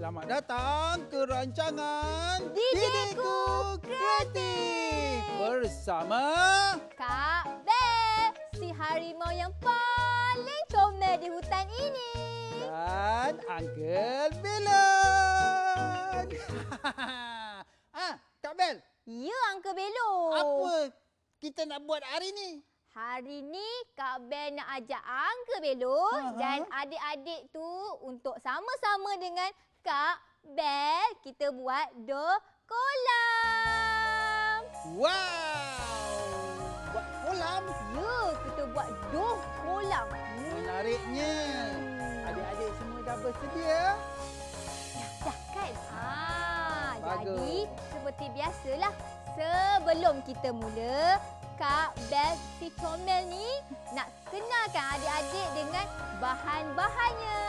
Selamat datang ke rancangan Didiku Kreatif bersama Kak Bel, si harimau yang paling comel di hutan ini. dan Uncle Belon. Kak Bel, Ya, Uncle Belo. apa kita nak buat hari ni? Hari ni Kak Bel nak ajak Uncle Belo dan adik-adik tu untuk sama-sama dengan Kak Bel kita buat kolam. Wow! Buat kolam? Ya, kita buat kolam. Menariknya. Adik-adik semua dah bersedia? Dah kan? Bagus. Jadi seperti biasalah sebelum kita mula, Kak Bel si comel ni nak kenalkan adik-adik dengan bahan-bahannya.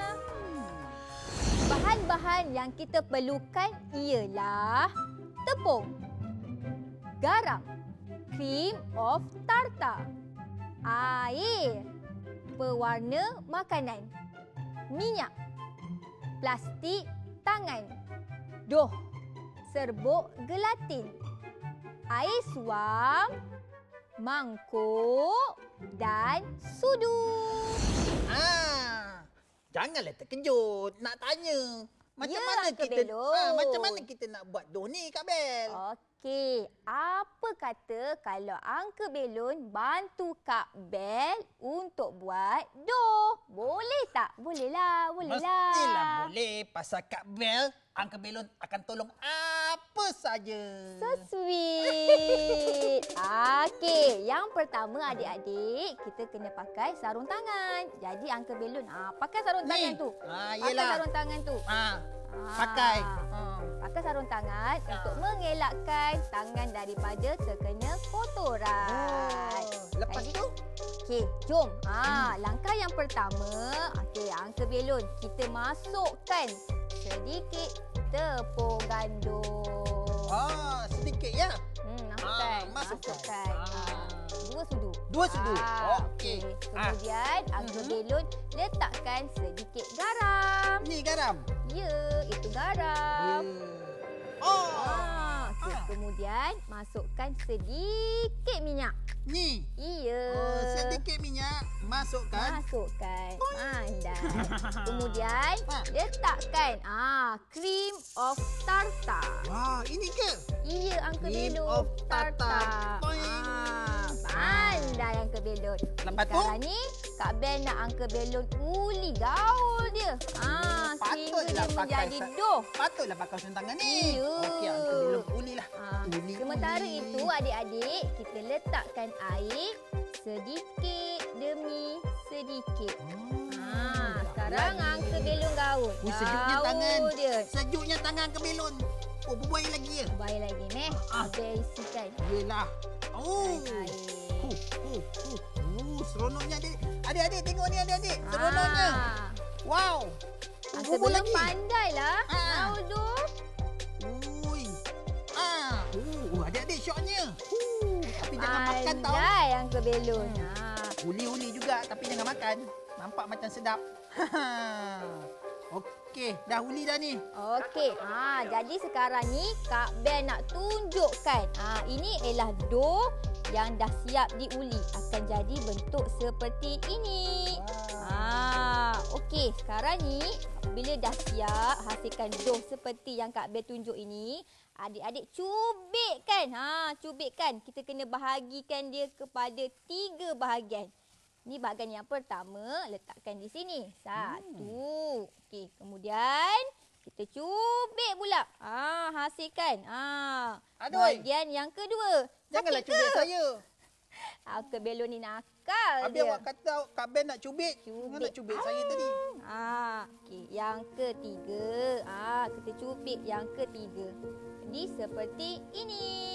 Bahan-bahan yang kita perlukan ialah tepung, garam, cream of tartar, air, pewarna makanan, minyak, plastik tangan, doh, serbuk gelatin, air suam, mangkuk dan sudu. Janganlah terkejut. Nak tanya. Ya, Uncle Belon. Macam mana kita nak buat doh ni, Kak Bel? Okey, apa kata kalau Uncle Belon bantu Kak Bel untuk buat doh? Boleh tak? Bolehlah, bolehlah. Mestilah boleh. Pasal Kak Bel, Uncle Belon akan tolong apa saja. So sweet. Okey, yang pertama adik-adik, kita kena pakai sarung tangan. Jadi Uncle Belon, pakai sarung Ni? tangan tu. Yelah. Pakai sarung tangan tu. Pakai. Pakai sarung tangan untuk mengelakkan tangan daripada terkena kotoran. Lepas tu? Okey, jom. Langkah yang pertama, okey, Uncle Belon, kita masukkan sedikit tepung gandum. Sedikit ya? Masukkan. 2 sudu. 2 sudu. Okey. Kemudian Uncle Belon letakkan sedikit garam. Ni garam? Ya, itu garam. Okey, kemudian masukkan sedikit minyak. Ni? Iya. Sedikit minyak masukkan. Masukkan. Pandai. Kemudian letakkan cream of tartar. Ini ke? Iya, Uncle Cream Belon. of tartar. Pandai Uncle Belon. Lepas tu? Sekarang ni Kak Bel nak Uncle Belon uli gaul dia. Sehingga dia menjadi doh. Patutlah pakai sarung tangan ni. Ya. Okey, Uncle Belon ulilah. Sementara itu adik-adik, kita letakkan air sedikit demi sedikit. Sekarang Uncle Belon gaul. Sejuknya tangan. Dia. Sejuknya tangan Uncle Belon. Berbuai lagi ya? Baik lagi, Meh. Abel isikan. Yelah. Air. Seronoknya adik. Adik-adik tengok ni adik-adik. Seronoknya. Wow. Uncle Belon pandailah. Gaul doh. Ui. Adik-adik syoknya. Tapi jangan makan tau. Pandai Uncle Belon. Uli-uli juga tapi jangan makan. Nampak macam sedap. Okey, dah uli dah ni. Okey. Jadi sekarang ni Kak Bel nak tunjukkan. Ini ialah doh yang dah siap diuli. Akan jadi bentuk seperti ini. Okey, sekarang ni bila dah siap hasilkan doh seperti yang Kak Bel tunjuk ini, adik-adik cubitkan. Cubitkan. Kita kena bahagikan dia kepada 3 bahagian. Ni bahagian yang pertama, letakkan di sini. 1. Okey, kemudian kita cubit pula. Hasilkan. Bahagian yang kedua. Janganlah cubit saya. Uncle Belon ni nakal Habis dia. awak kata Kak Bel nak cubit. Jangan nak cubit saya tadi. Okey, yang ketiga. Kita cubit yang ketiga. Jadi seperti ini.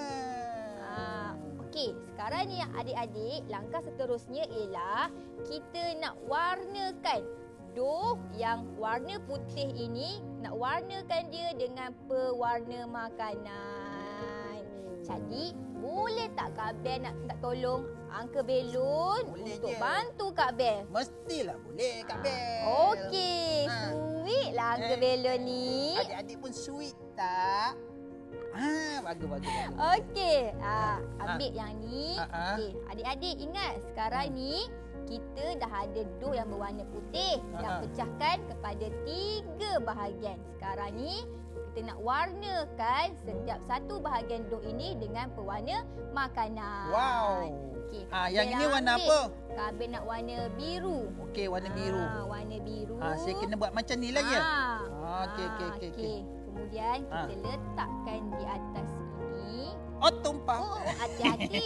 Okey, sekarang ni adik-adik, langkah seterusnya ialah kita nak warnakan doh yang warna putih ini, nak warnakan dia dengan pewarna makanan. Jadi, boleh tak Kak Bel nak tolong Angka Belon Boleh untuk je. bantu Kak Bel. Mestilah boleh Kak Bel. Okey, sweet lah Angka Belon ni. Adik-adik pun sweet tak? Bagus. Okey, ambil yang ni. Ha. Okey, adik-adik ingat sekarang ni kita dah ada doh yang berwarna putih. Dah pecahkan kepada 3 bahagian. Sekarang ni kita nak warnakan setiap satu bahagian doh ini dengan pewarna makanan. Wow. Okey, Yang ini warna apa? Kak Bel nak warna biru. Okey, warna biru. Warna biru. Saya kena buat macam ni lagi ya? Okey. Kemudian kita letakkan di atas ini. Oh, tumpah. Oh, hati-hati.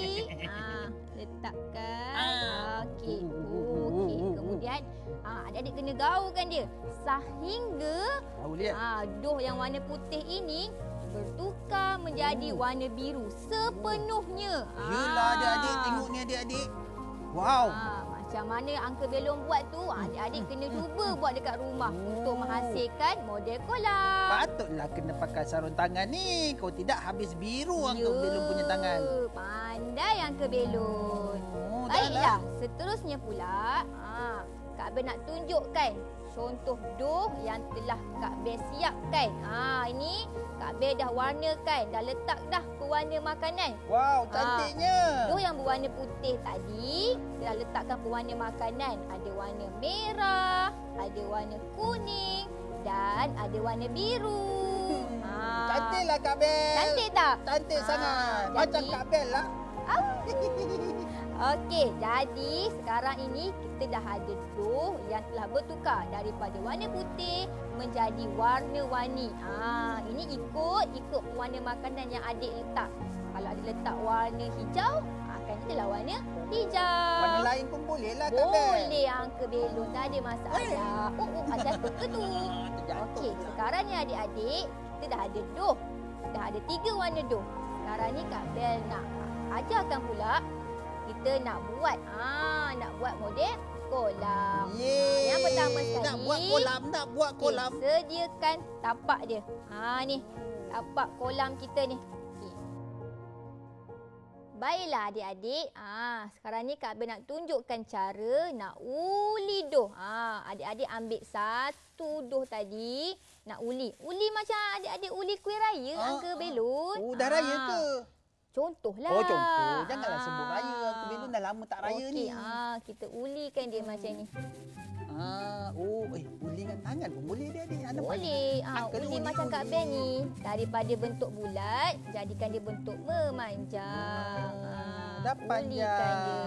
Letakkan. Okey. Kemudian adik-adik kena gaulkan dia sehingga doh yang warna putih ini bertukar menjadi warna biru sepenuhnya. Yelah adik-adik, tengok ni adik-adik. Wow. Macam mana Angka Belon buat tu, adik-adik kena cuba buat dekat rumah untuk menghasilkan model kolam. Patutlah kena pakai sarung tangan ni. Kalau tidak habis biru Angka Belon punya tangan. Pandai Angka Belon. Baiklah, seterusnya pula Kak Bel nak tunjukkan contoh doh yang telah Kak Bel siapkan. Ini Kak Bel dah warnakan, dah letak dah pewarna makanan. Wow, cantiknya. Doh yang berwarna putih tadi, saya dah letakkan pewarna makanan. Ada warna merah, ada warna kuning dan ada warna biru. Cantiklah Kak Bel. Cantik tak? Cantik sangat. Macam Kak Bel lah. Okey, jadi sekarang ini kita dah ada doh yang telah bertukar daripada warna putih menjadi warna-warni. Ini ikut warna makanan yang adik letak. Kalau adik letak warna hijau, akan jadilah warna hijau. Warna lain pun boleh lah Kak Bel. Boleh Angka Belon, tak ada masalah. Jatuh ke tu? Okey, sekarang ni adik-adik, kita dah ada doh. Dah ada 3 warna doh. Sekarang ni Kak Bel nak ajarkan pula kita nak buat model kolam. Yang pertama sekali, nak buat kolam. Sediakan tapak dia. Ni tapak kolam kita ni. Baiklah adik-adik. Sekarang ni Kak Bel nak tunjukkan cara nak uli doh. Adik-adik ambil satu doh tadi, nak uli. Uli macam adik-adik uli kuih raya Angka Belon. Dah raya ke? Contohlah. Contoh. Janganlah sebut raya. Angka Belon dah lama tak raya ni. Kita ulikan dia macam ni. Uli dengan tangan pun boleh dia adik. Boleh. Uli macam Kak Bel ni. Daripada bentuk bulat, jadikan dia bentuk memanjang. Dah panjang. Ulikan dia.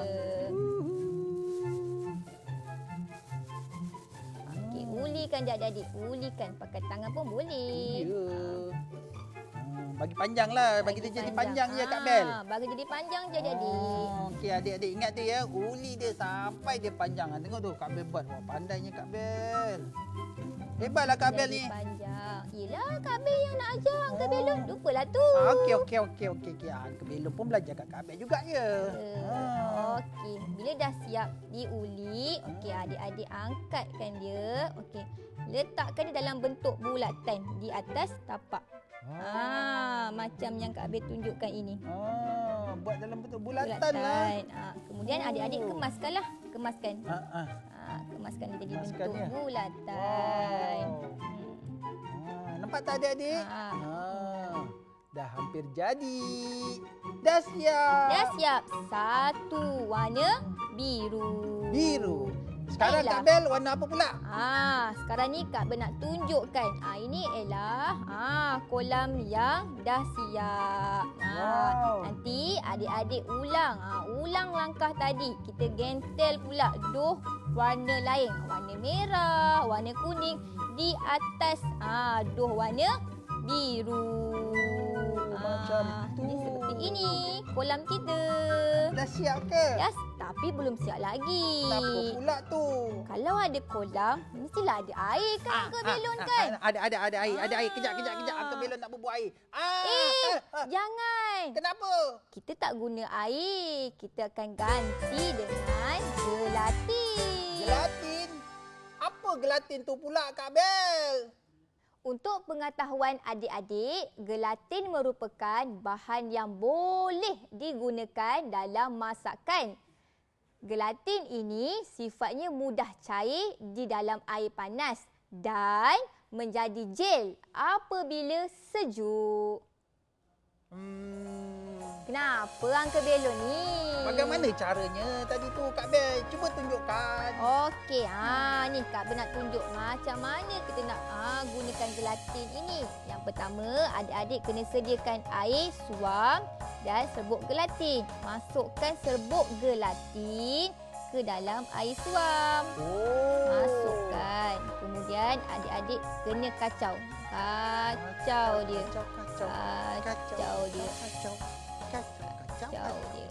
Okey, ulikan dia adik-adik. Ulikan pakai tangan pun boleh. Ya. Bagi panjang lah. Bagi dia jadi panjang je Kak Bel. Bagi jadi panjang je adik-adik. Okey adik-adik ingat tu ya. Uli dia sampai dia panjang. Tengok tu Kak Bel buat. Wah, pandainya Kak Bel. Hebatlah Kak Bel ni. Panjang. Yelah Kak Bel yang nak ajar Angka Belon. Lupalah tu. Okey. Angka Belon pun belajar kat Kak Bel juga ya. Okey. Bila dah siap diuli, okey adik-adik angkatkan dia. Okey. Letakkan dia dalam bentuk bulatan di atas tapak. Macam yang Kak Bel tunjukkan ini. Buat dalam bentuk bulatan lah. Kemudian adik-adik kemaskanlah. Kemaskan dia jadi bentuk bulatan. Nampak tak adik-adik? Dah hampir jadi. Dah siap. Dah siap. Satu warna biru. Sekarang Kak Bel warna apa pula? Sekarang ni Kak Bel nak tunjukkan. Ini ialah kolam yang dah siap. Nanti adik-adik ulang. Ulang langkah tadi. Kita gentel pula doh warna lain. Warna merah, warna kuning di atas doh warna biru. Macam tu. Jadi seperti ini kolam kita. Dah siap ke? Yes, tapi belum siap lagi. Kenapa pula tu? Kalau ada kolam, mestilah ada air kan Angka Belon kan? Ada air. Ada air. Kejap. Angka Belon tak berbuat air. Jangan. Kenapa? Kita tak guna air. Kita akan ganti dengan gelatin. Gelatin? Apa gelatin tu pula Kak Bel? Untuk pengetahuan adik-adik, gelatin merupakan bahan yang boleh digunakan dalam masakan. Gelatin ini sifatnya mudah cair di dalam air panas dan menjadi gel apabila sejuk. Kenapa Uncle Belon ni? Bagaimana caranya tadi tu Kak Bel? Cuba tunjukkan. Okey, ni Kak Bel nak tunjuk macam mana kita nak gunakan gelatin ini. Yang pertama, adik-adik kena sediakan air, suam dan serbuk gelatin. Masukkan serbuk gelatin ke dalam air suam. Masukkan. Kemudian adik-adik kena kacau. Kacau dia. Kacau dia. Kacau dia.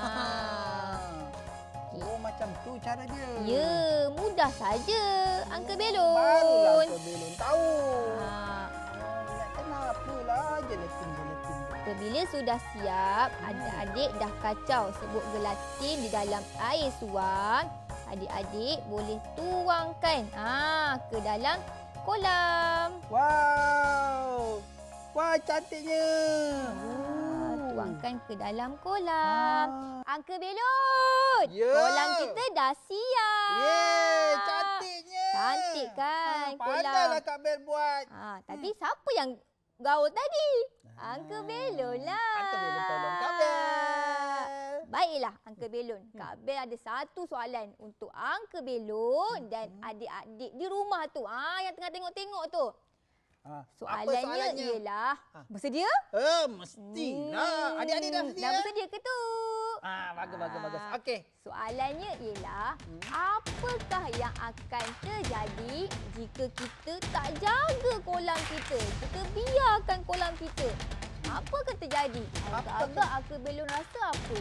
Oh, macam tu cara dia. Ya, mudah saja Uncle Belon. Barulah Uncle Belon tahu. Nak kenapalah gelatin-gelatin. Apabila sudah siap, adik-adik dah kacau serbuk gelatin di dalam air suam. Adik-adik boleh tuangkan ke dalam kolam. Wow! Wah, cantiknya. Tuangkan ke dalam kolam. Uncle Belon, kolam kita dah siap. Yeay, cantiknya. Cantik kan kolam. Pandailah Kak Bel buat. Tapi siapa yang gaul tadi? Uncle Belon lah. Uncle Belon tolong Kak Bel. Baiklah Uncle Belon. Kak Bel ada satu soalan untuk Uncle Belon dan adik-adik di rumah tu. Yang tengah tengok-tengok tu. Soalannya ialah, bersedia? Mestilah. Adik-adik dah bersedia? Dah bersedia ke tu? Bagus. Okey. Soalannya ialah, apakah yang akan terjadi jika kita tak jaga kolam kita? Kita biarkan kolam kita. Apa akan terjadi? Agak-agak Uncle Belon rasa apa?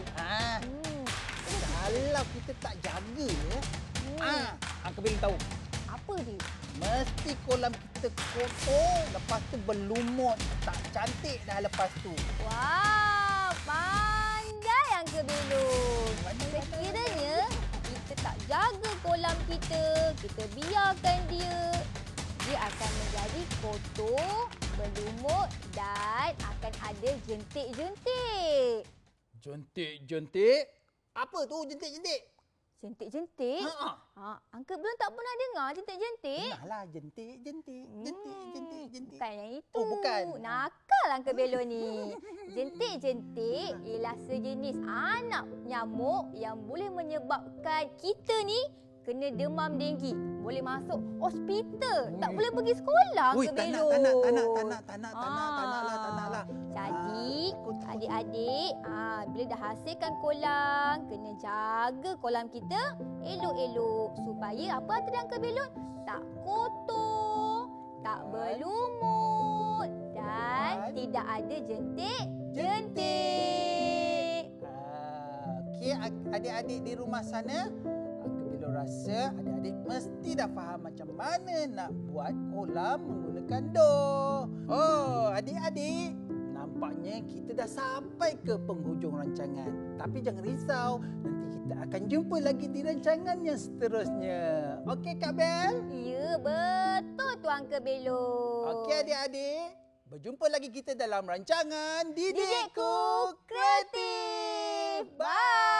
Kalau kita tak jaga, Uncle Belon tahu. Apa dia? Mesti kolam kita kotor, lepas tu berlumut. Tak cantik dah lepas tu. Wah, pandai Uncle Belon. Sekiranya kita tak jaga kolam kita biarkan dia akan menjadi kotor, berlumut dan akan ada jentik-jentik. Jentik-jentik? Apa tu jentik-jentik? Jentik-jentik? Uncle Belon tak pernah dengar jentik-jentik? Pernahlah, jentik-jentik. Jentik-jentik. Bukan yang itu. Oh, bukan. Nakal Uncle Belon ni. Jentik-jentik ialah sejenis anak nyamuk yang boleh menyebabkan kita ni kena demam denggi. Boleh masuk hospital. Tak boleh pergi sekolah Uncle Belon. Tak nak. Jadi, adik-adik, bila dah hasilkan kolam, kena jaga kolam kita elok-elok. Supaya apa tadi Uncle Belon? Tak kotor, tak berlumut dan tidak ada jentik-jentik. Okey, adik-adik di rumah sana, Uncle Belon rasa adik-adik mesti dah faham macam mana nak buat kolam menggunakan door. Oh, adik-adik, nampaknya kita dah sampai ke penghujung rancangan. Tapi jangan risau, nanti kita akan jumpa lagi di rancangan yang seterusnya. Okey Kak Bel? Ya, betul tu Uncle Belon. Okey adik-adik, berjumpa lagi kita dalam rancangan Didikku Kreatif. Bye.